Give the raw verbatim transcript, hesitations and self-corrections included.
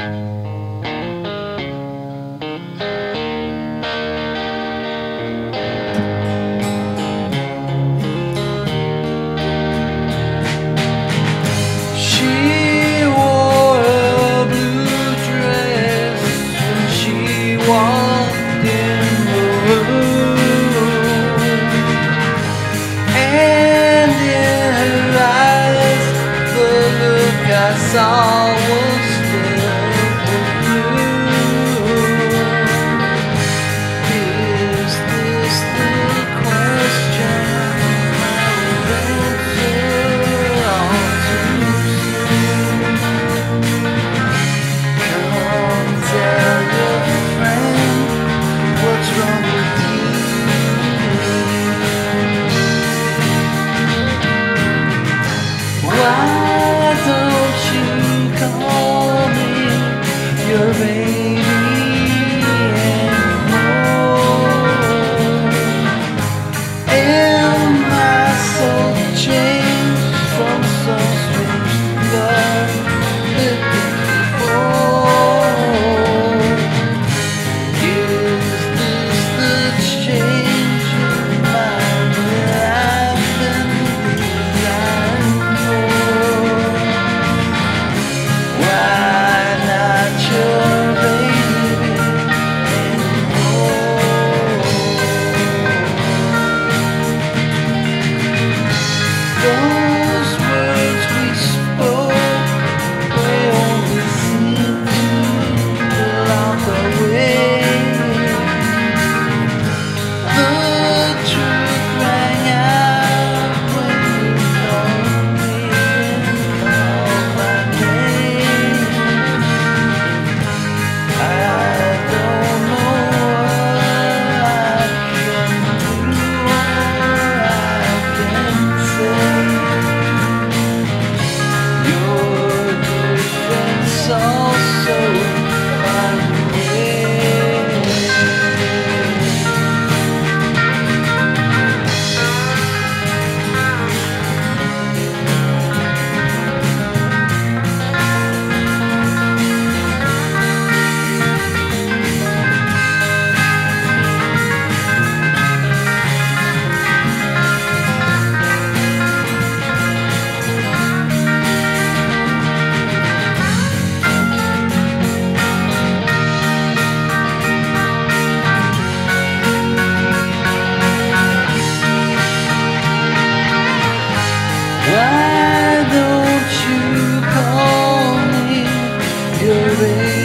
I saw was filled with you. Is this the question I will answer all too soon? Come tell your friend what's wrong with you. Why don't you call me your baby anymore? Am I so changed from some strange love living before? Is this the change of mind that I've been designed for? Why not your baby anymore? Those words we spoke, they only seem to block the way. The truth rang out when you called me and called my name. I don't know what I can do or I can say. Your difference also find a way. Why don't you call me your baby?